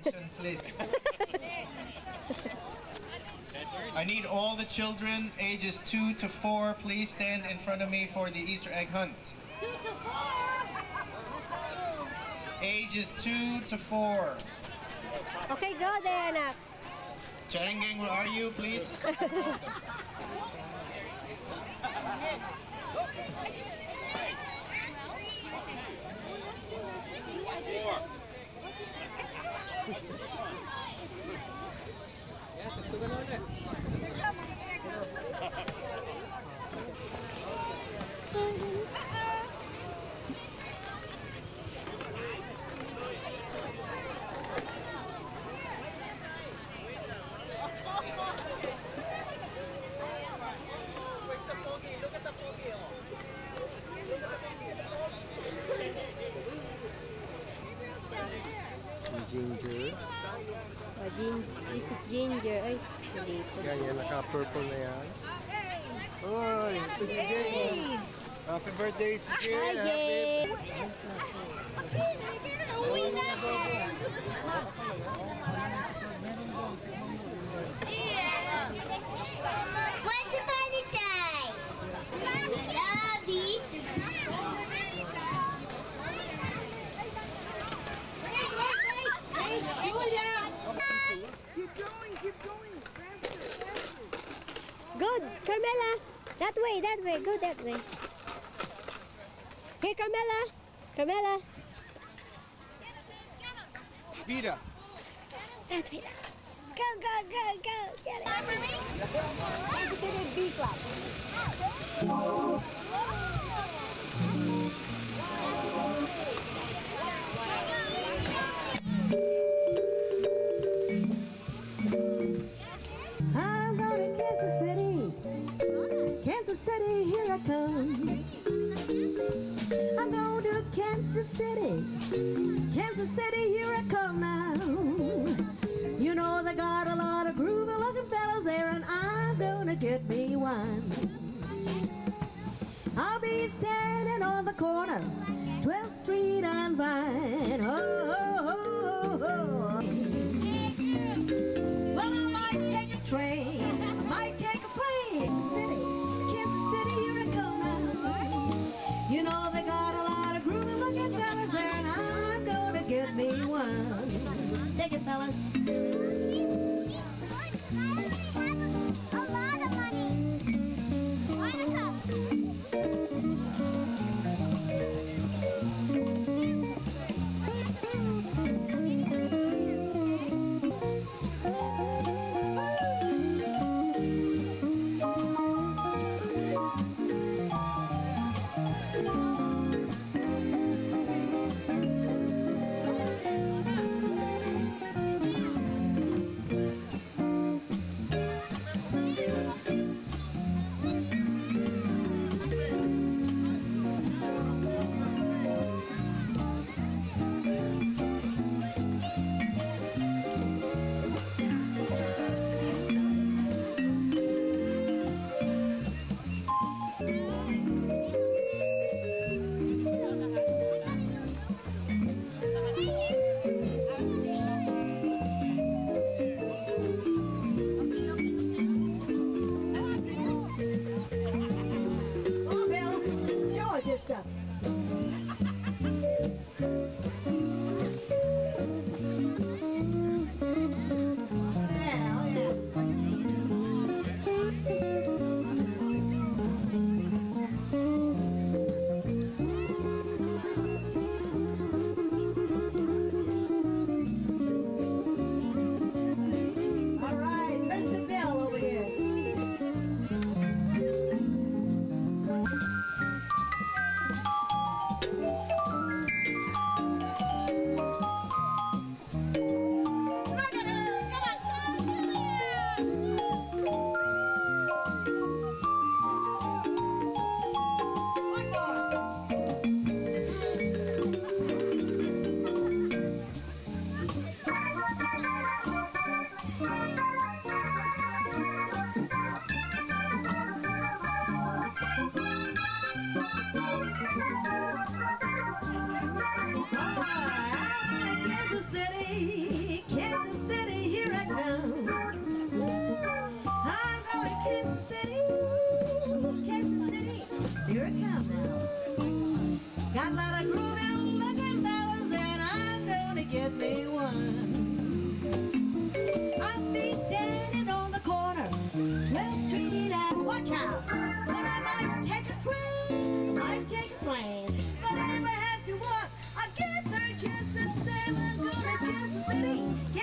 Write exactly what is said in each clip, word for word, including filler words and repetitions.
attention, please. I need all the children ages two to four. Please stand in front of me for the Easter egg hunt. Two to four. Ages two to four. Okay, go there, anak. Changeng, where are you, please? Ginger. Oh, gin this is ginger. Ay, dito. Yan, yan. Naka-purple na yan. Oy, ito si Jane. Happy birthday si Jane. Hi, Jane. Uwi na ako. What's the party time? Lobby. Keep going, keep going. Faster, faster. Good, Carmela. That way, that way. Go that way. Here, Carmela. Carmela. Vida. That way. Go, go, go, go. Get it. Consider B class. I'm going to Kansas City. Kansas City, here I come. I'm going to Kansas City. Kansas City, here I come now. You know they got a lot of groovy looking fellas there, and I'm gonna get me one. I'll be standing on the corner, twelfth street and Vine. Oh, oh, oh, oh. Well, I might take a train, I might take a plane. Kansas City, Kansas City, here I come now. You know they got a lot of groovy looking fellas there, and I'm gonna get me one. Take it, fellas. A lot of money.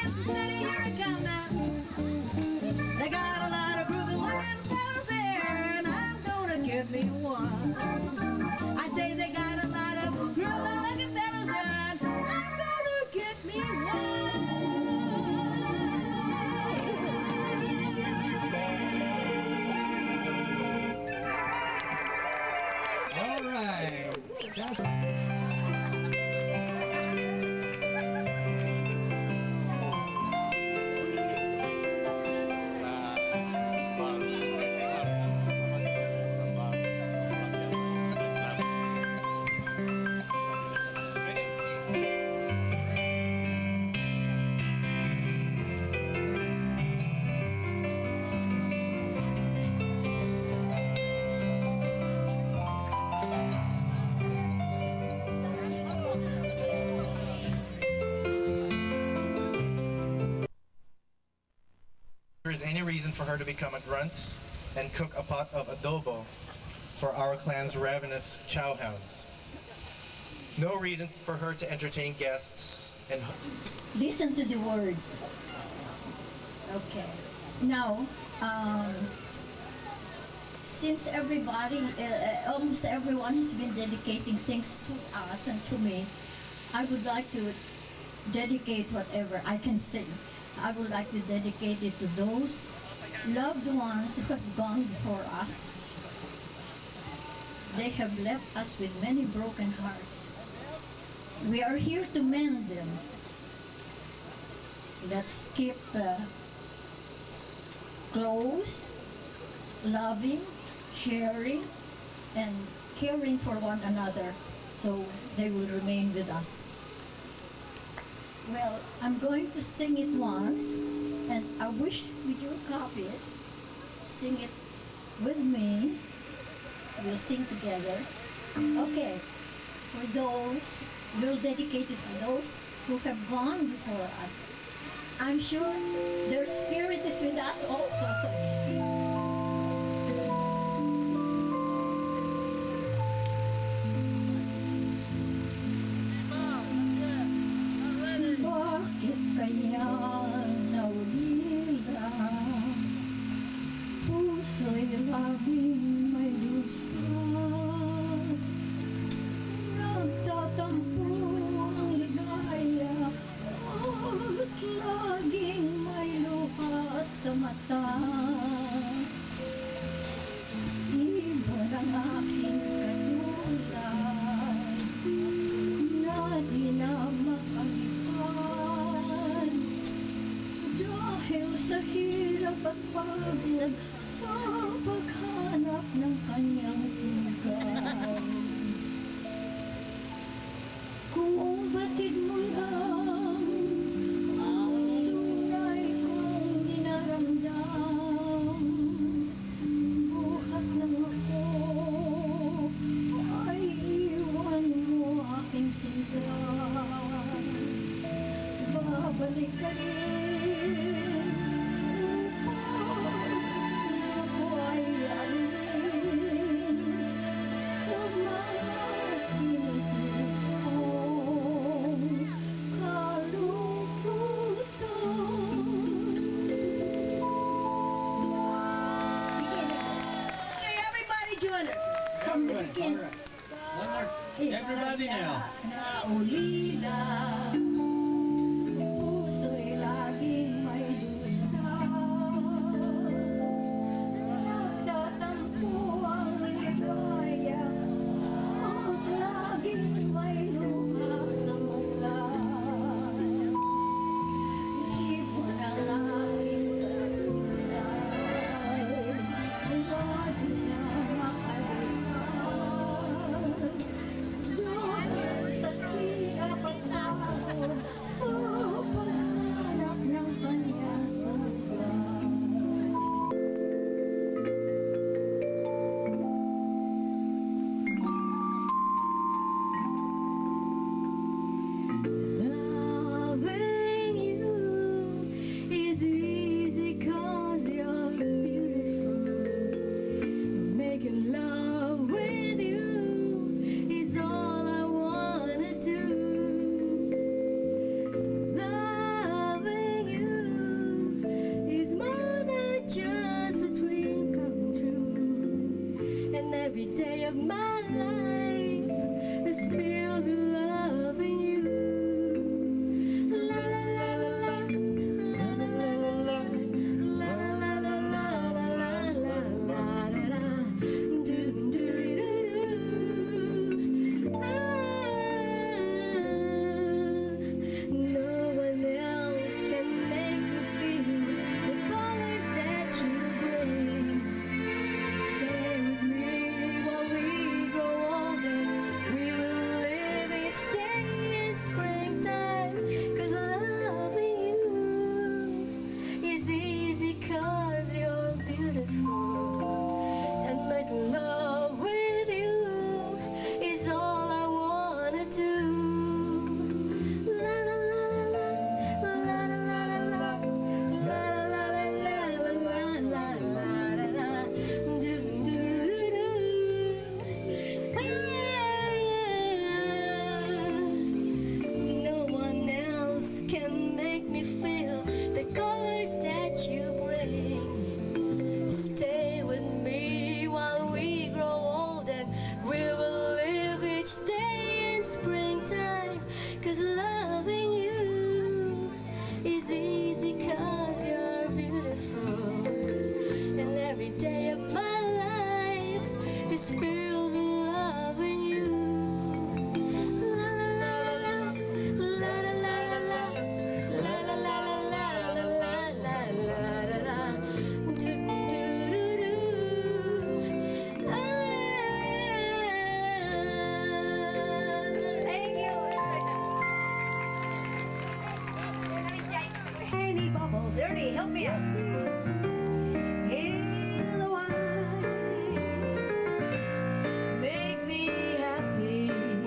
Kansas City, here I come now. They got a lot of groovy looking fellas there, and I'm gonna get me one. I say they got a lot of groovy looking fellas there, and I'm gonna get me one. All right. That's There is any reason for her to become a grunt and cook a pot of adobo for our clan's ravenous chowhounds. No reason for her to entertain guests and Listen to the words. Okay. Now, um, since everybody, uh, uh, almost everyone has been dedicating things to us and to me, I would like to dedicate whatever I can sing. I would like to dedicate it to those loved ones who have gone before us. They have left us with many broken hearts. We are here to mend them. Let's keep uh, close, loving, sharing, and caring for one another so they will remain with us. Well, I'm going to sing it once, and I wish with your copies, sing it with me. We'll sing together. Okay, for those, we'll dedicate it to those who have gone before us. I'm sure their spirit is with us also. So kaya naulila, puso'y laging may lusa, nagtatampo ang ligaya, at laging may luha sa mata. Iba ng aking katulad, na di na makalipan. Dahil sa hirap at pagod sa paghanap ng kanyang tugay. Kung batid mo lang ang tunay kong dinaramdam, buhat ng ako ay iwan mo aking sinta. Babalik ka rin upang ako ay alin sa mga tinitiis kong kalungkutan. Okay, everybody join her. From the beginning. One more. Everybody now. Naulila, puso'y lagi bubbles. Ernie, help me out. In the wine, make me happy,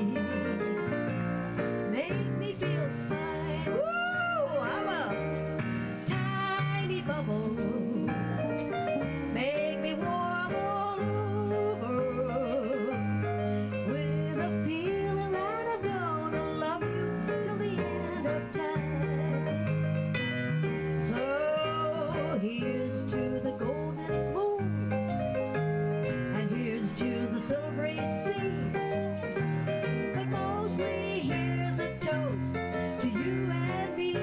make me feel fine. Woo! I'm a tiny bubble, make me warm all over, with a feeling that I'm gonna love you till the end of time. So here's to the golden moon, and here's to the silvery sea, but mostly here's a toast to you and me.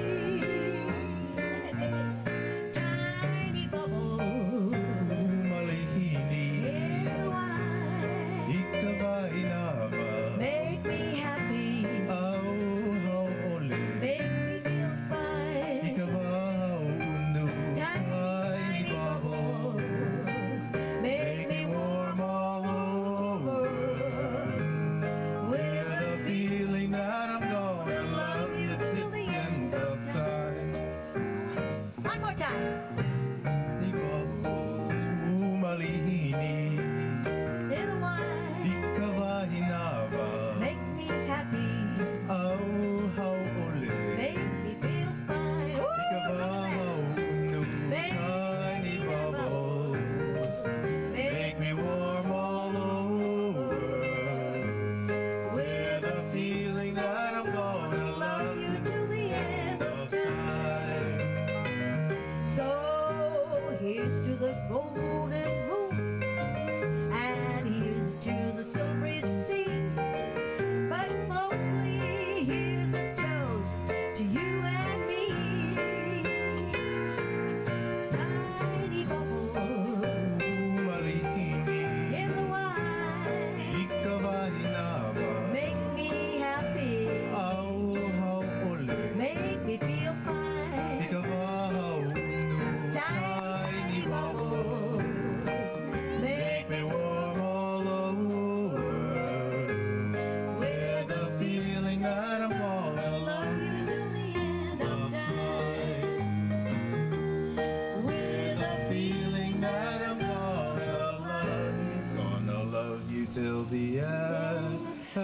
Tiny bubble Malihini, in the wine, ikabainaba, make me happy, au haole, make me feel fine. ikabaunu, Tiny bubbles make me warm all over, with the a feeling that I'm gonna love you till the end of time. One more time. Di bubbles, umalihini, In the wine, ikabainaba, make me happy, au haole, make me feel fine. Woo! ikabaunu, tiny bubbles, make me warm all over, with a feeling that I'm gonna love you till the end of time. So here's to the golden moon, and here's to the silvery sea, but mostly here's a toast to you and me. Tiny bubble Umalihini, in the wine, ikabainaba, make me happy, au haole, make me feel fine. ikabaunu, Tiny bubbles make make me warm all over, with a feeling that I'm gonna love you till the end of time. With the a feeling that I'm gonna love you, gonna love you till the end.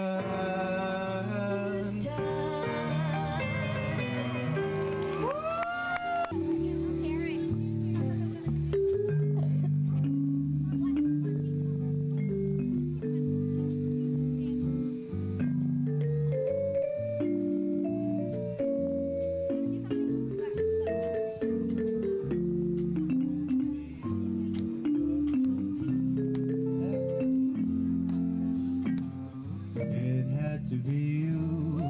It had to be you.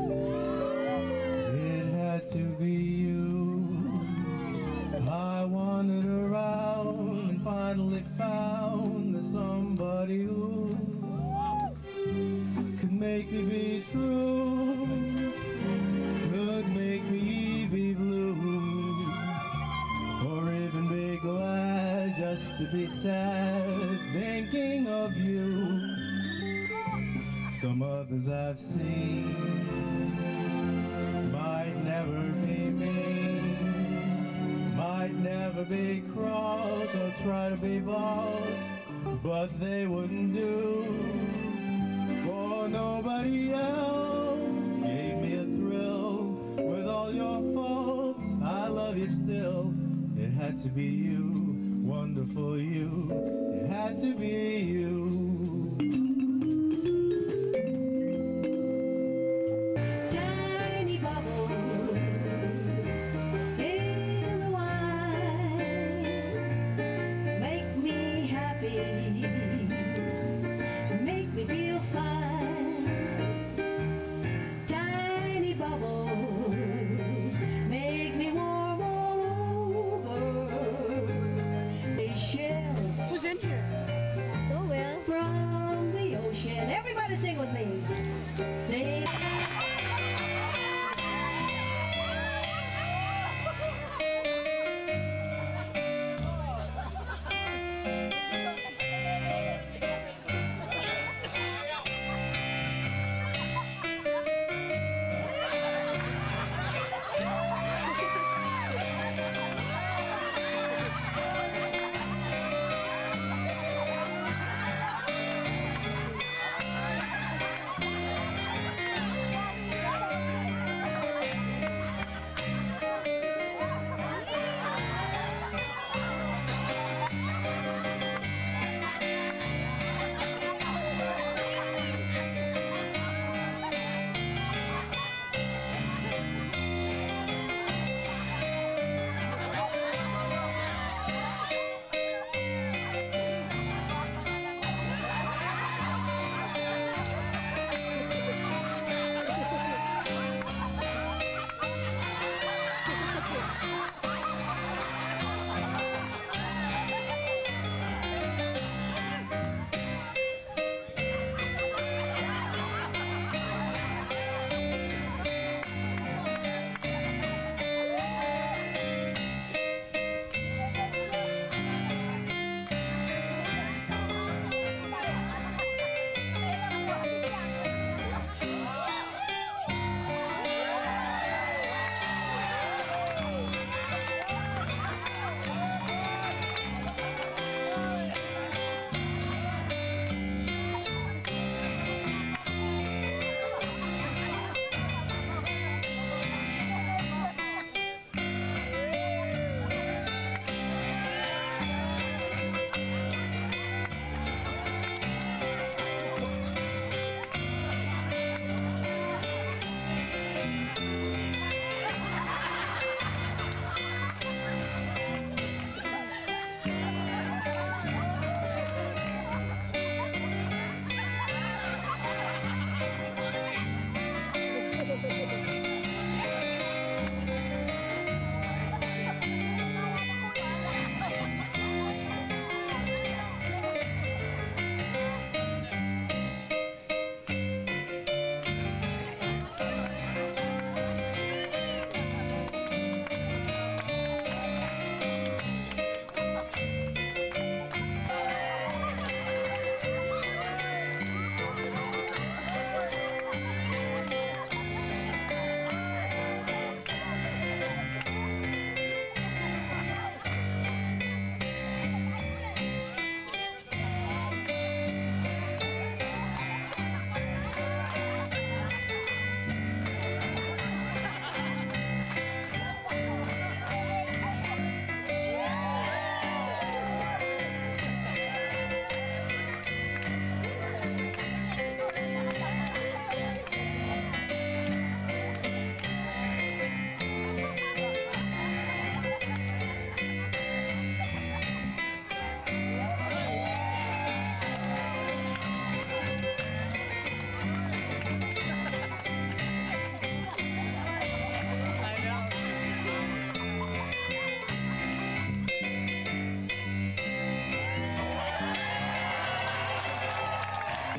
It had to be you. I wandered around and finally found that somebody who could make me be true, could make me be blue, or even be glad just to be sad thinking of you. Some others I've seen might never be mean, might never be cross or try to be boss, but they wouldn't do, for nobody else gave me a thrill. With all your faults, I love you still. It had to be you, wonderful you. It had to be you. tiny bubbles in the wine, make me happy, make me feel fine. Tiny bubbles make me warm all over. They shells. Who's in here? Oh well.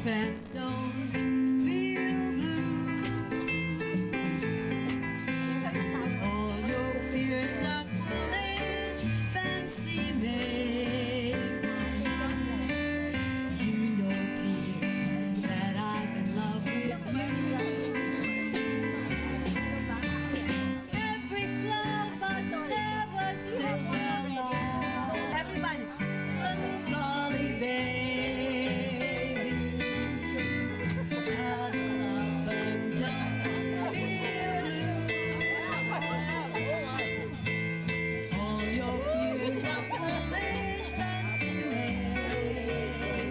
friends don't feel blue. All your fears are foolish, fancy made. You know, dear, that I'm in love with you. Every cloud must never sit alone. Everybody, little golly baby, I love and don't feel blue. All your fears are foolish, fancy made.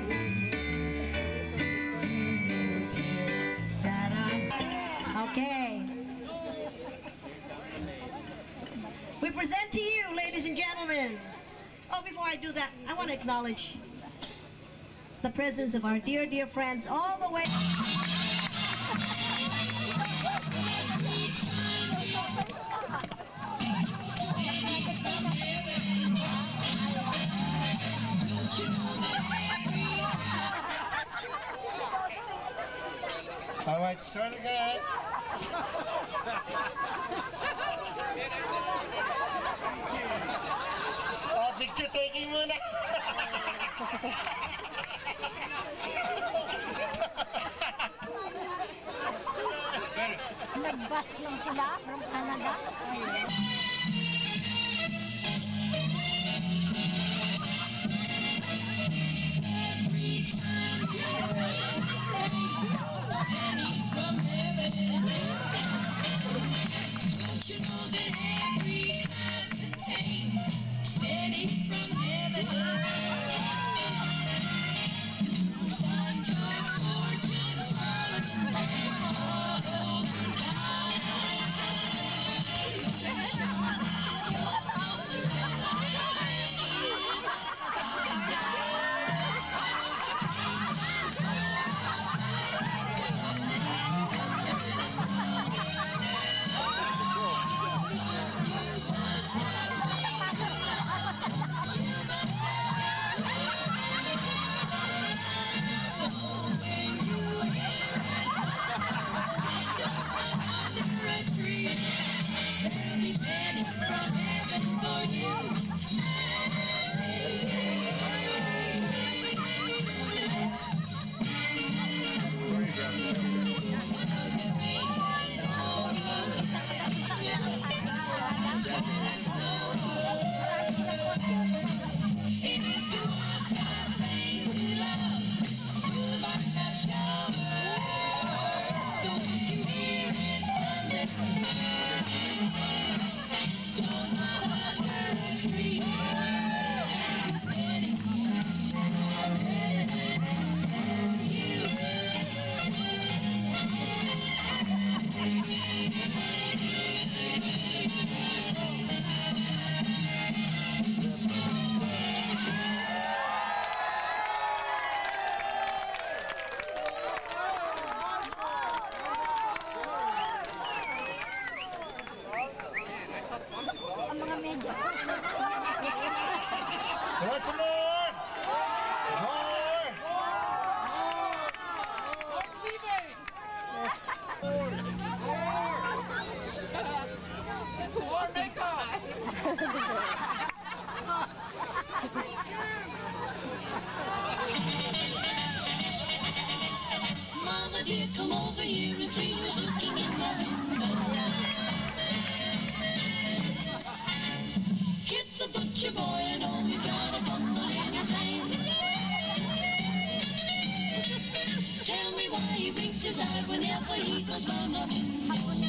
You know, dear, that I'm. Okay. We present to you, ladies and gentlemen. Oh, before I do that, I want to acknowledge the presence of our dear, dear friends all the way. All right, start again. Oh, picture taking muna. Nag-bus lang sila from Canada. Want some more? More! More makeup! Mama dear, come over here and see who's looking in my window. It's a butcher boy and oh, he's got a bundle in his hand. Tell me why he blinks his eye whenever he goes by my window.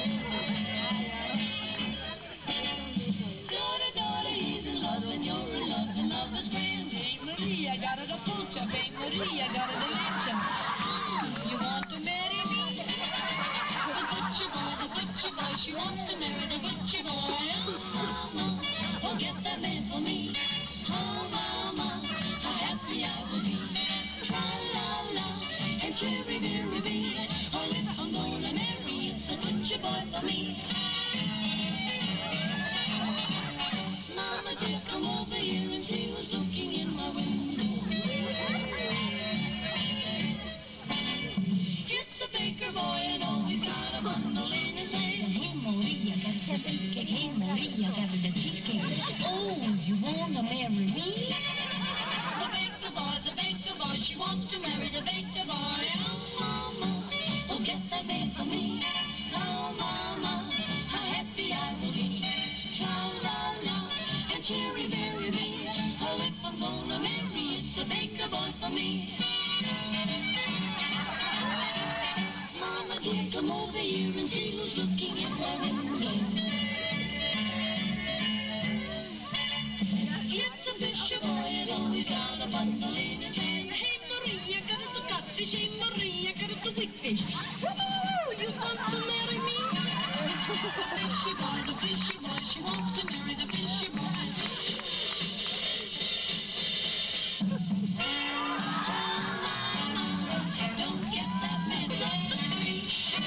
Daughter, daughter, he's in love and you're in love and love is grand. Hey Maria, got it a puncha. Hey Maria, got it a lecha. You want to marry me? The butcher boy, the butcher boy, she wants to marry the butcher boy. Oh, mama, oh, get that man for me. Oh, mama, how happy I will be. Tra-la-la, and cherry berry bee. Oh, if I'm gonna marry, it's a butcher boy for me. Mama dear, come over here and see who's looking in my window. a big cake. Hey, Maria, got her the cheesecake. Oh, you wanna marry me? The baker boy, the baker boy, she wants to marry the baker boy. Oh, mama, oh, get that man for me. Oh, mama, how happy I will be. Tra-la-la, and cherry berry me. Oh, if I'm gonna marry, it's the baker boy for me. Mama dear, come over here and see who's looking in my window. It's a bishop boy and always got a bundle in his hand. Hey Maria, got us the catfish. Hey Maria, got us the whitfish. Woo! You want to marry me? The fishy boy, the fishy boy, she wants to marry the fishy boy. Don't get that man off the street.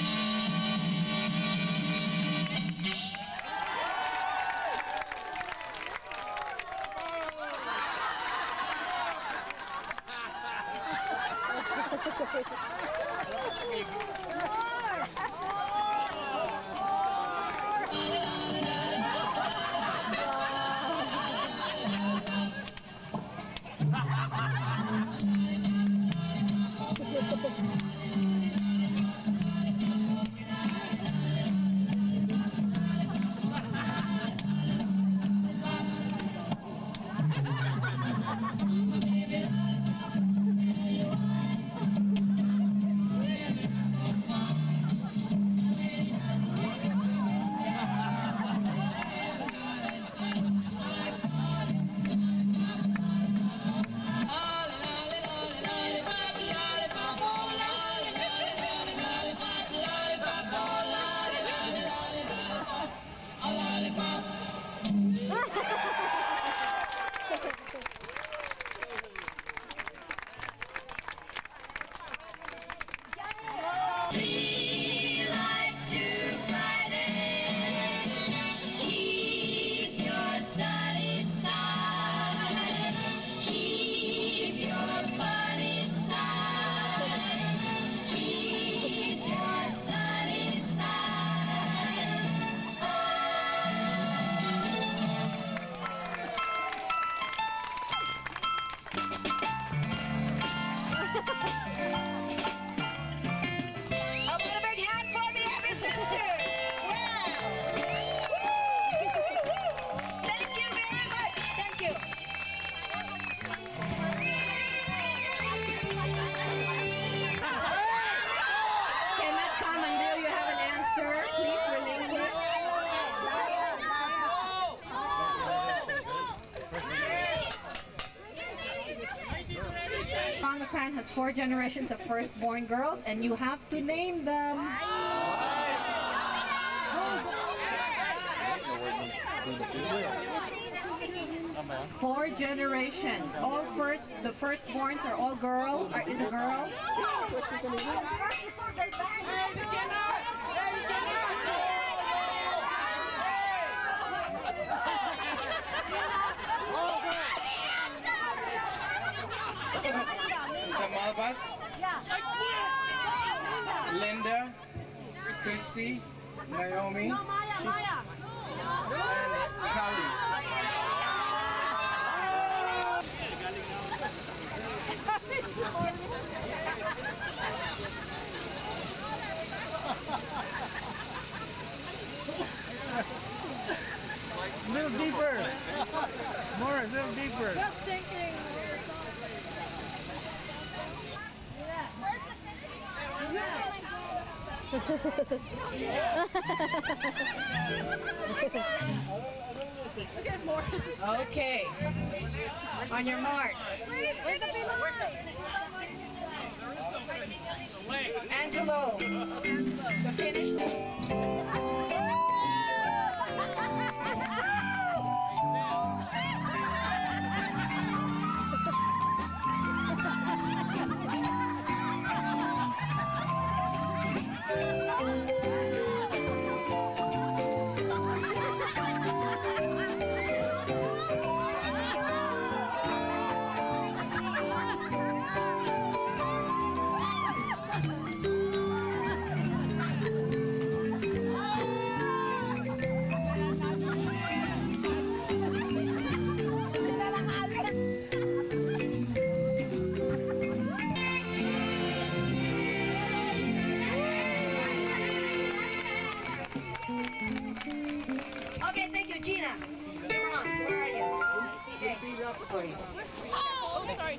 Delfino Clan has four generations of firstborn girls, and you have to name them. Four generations. All first, the firstborns are all girl, or is a girl. Malbas, Linda, Christy, Naomi, and Kali. A little deeper. More, a little deeper. Stop thinking. Okay. On your mark. Angelo. The finish line. Okay, thank you, Gina. You're on. Where are you? Okay. Oh, sorry.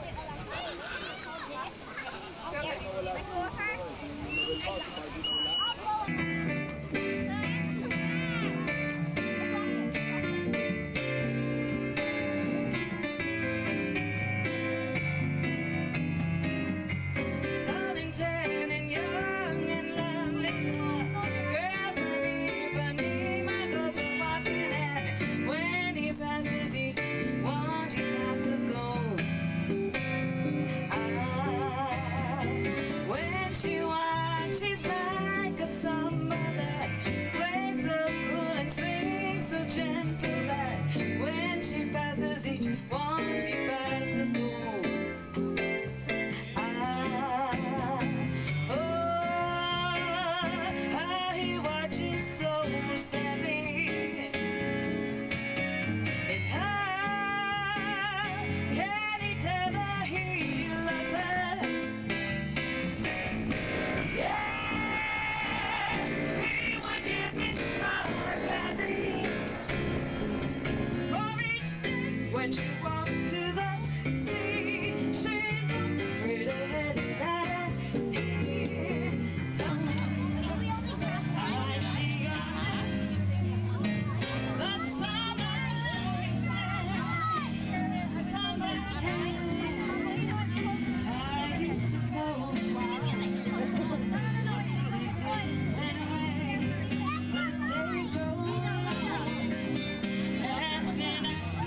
She's like a summer that sways so cool and swings so gentle that when she passes, each one she passes goes. Ah, oh, how he watches so sadly, and how can he tell her he loves her? When she walks to the sea, she looks straight ahead and at here. I see eyes that summer kisses, summer hands. I used to know since it went away, the days roll on, and sin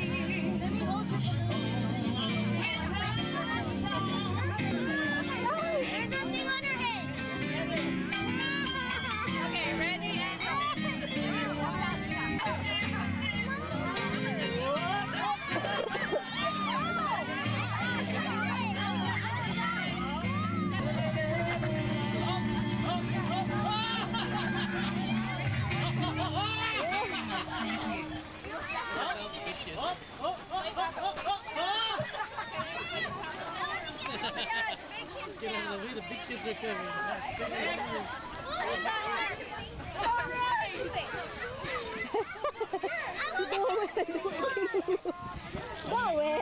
The big kids are coming. Go away.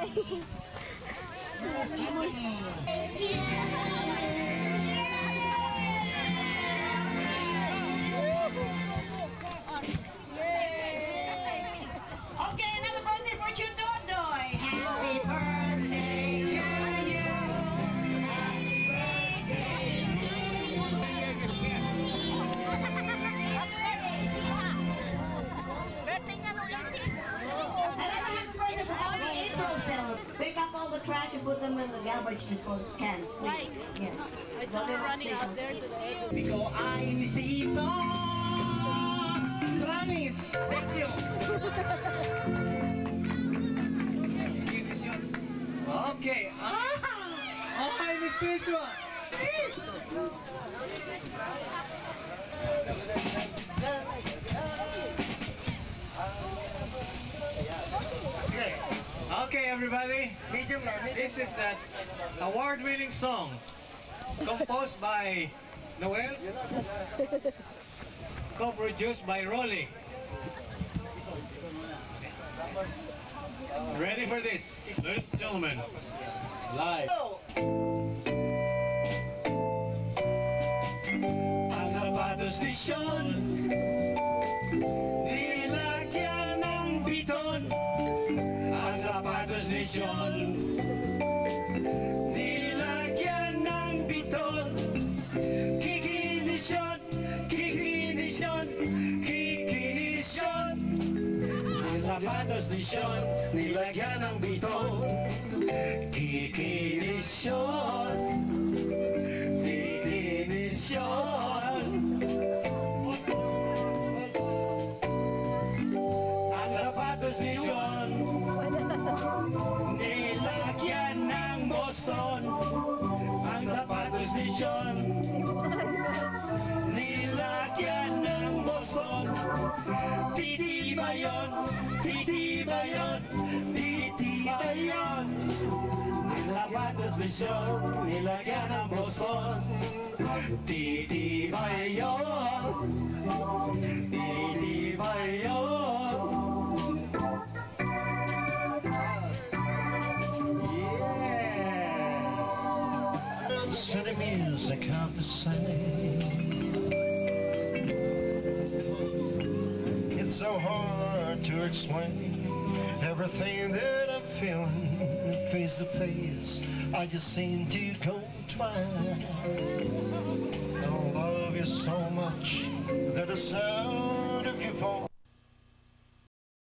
Okay, another birthday for Chudodoy. Happy birthday to you. Happy birthday to you. Another happy birthday for all the April cells. Pick up all the trash and put them in the garbage disposal cans, please. Right. Yeah. I saw them running out there today. Because I'm season. Promise. Thank you. Okay. Ah! Okay, Mister Joshua. Okay. Okay, everybody. This is that award-winning song composed by Noel, co-produced by Rolly. Ready for this, ladies and gentlemen? Live. Ang sapatos ni Sean, nilagyan ng biton. Ang sapatos ni Sean, nilagyan ng biton. Kikinisyon, kikinisyon, kikinisyon. Ang sapatos ni Sean, nilagyan ng biton. Kikinisyon, kikinisyon. Ang sapatos ni Sean, nilagyan ng Boston. Ang sapatos ni Sean, nilagyan ng Boston. Titiba yun, titiba yun, titiba yun. Ang sapatos ni Sean, nilagyan ng Boston. Titiba yun, titiba yun. city music have to say. It's so hard to explain everything that I'm feeling face to face. I just seem to go twice. I love you so much that the sound of your voice